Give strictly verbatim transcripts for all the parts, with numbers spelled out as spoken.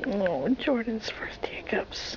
Oh, Jordan's first hiccups.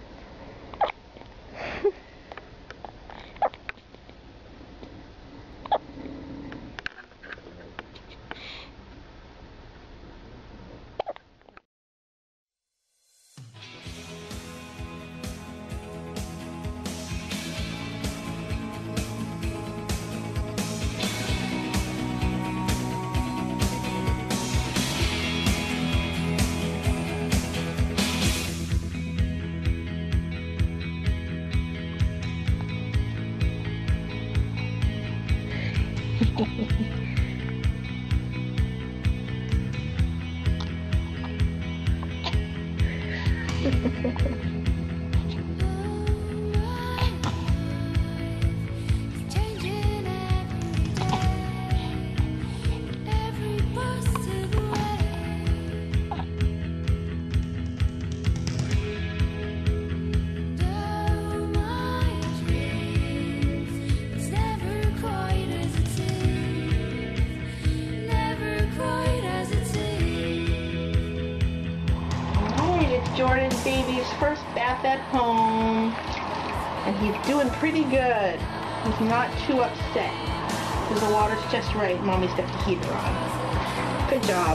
Jordan baby's first bath at home, and he's doing pretty good. He's not too upset because the water's just right. Mommy's got the heater on. Good job.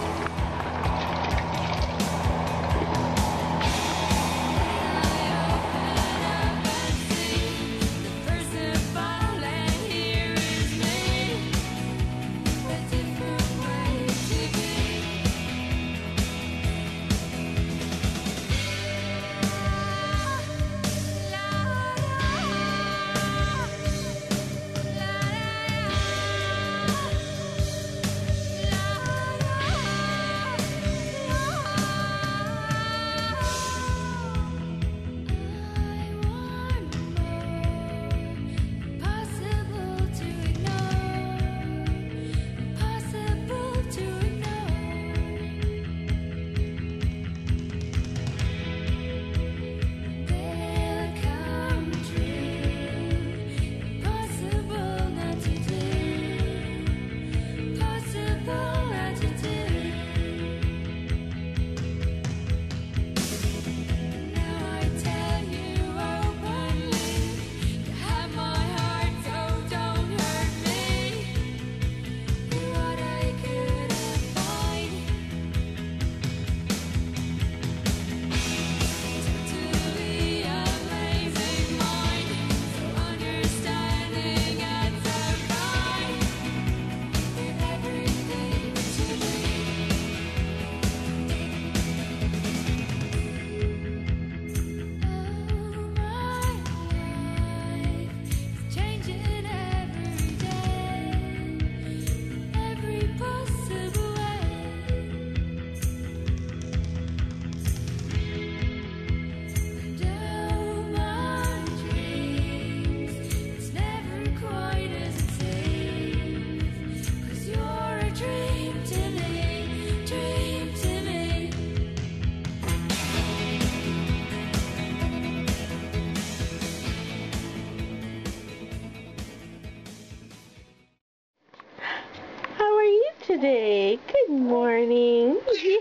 Today. Good morning.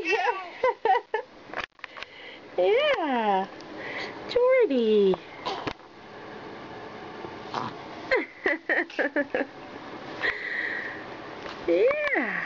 Yeah. Yeah. Jordy. Yeah.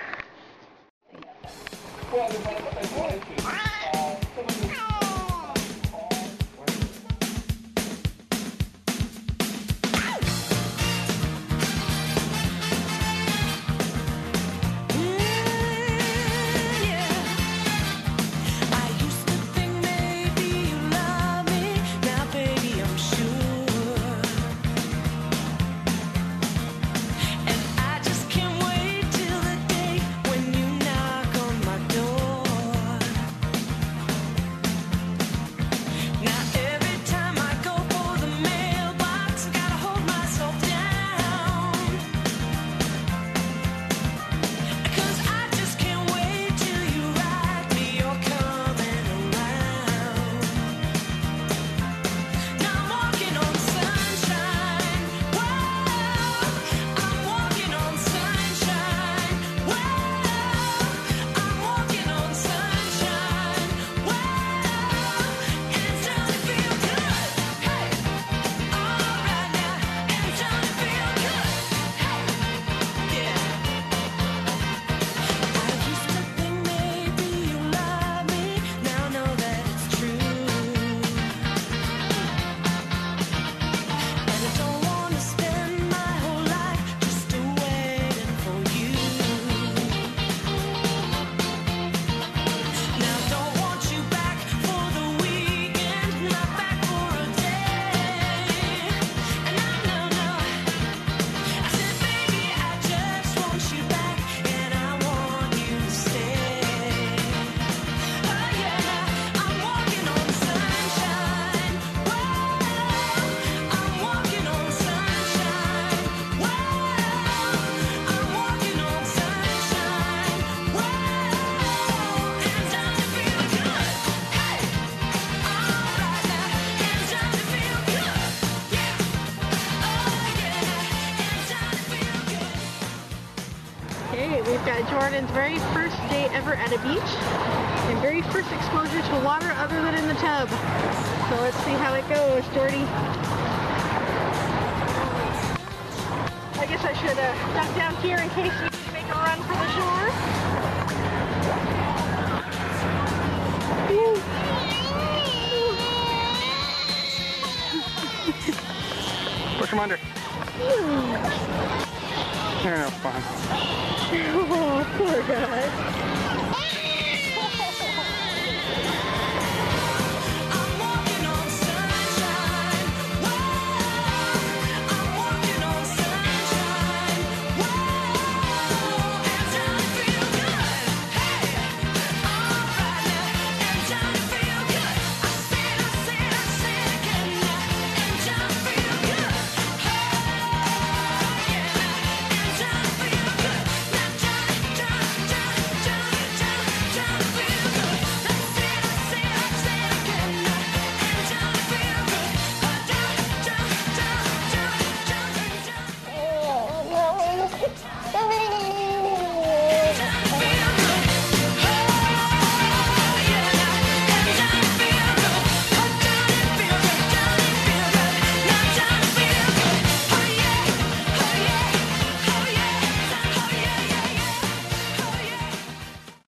uh, Jordan's very first day ever at a beach and very first exposure to water other than in the tub. So let's see how it goes, Jordy. I guess I should uh, duck down here in case we need to make a run for the shore. Push him under. You're no fun. Oh, poor guy.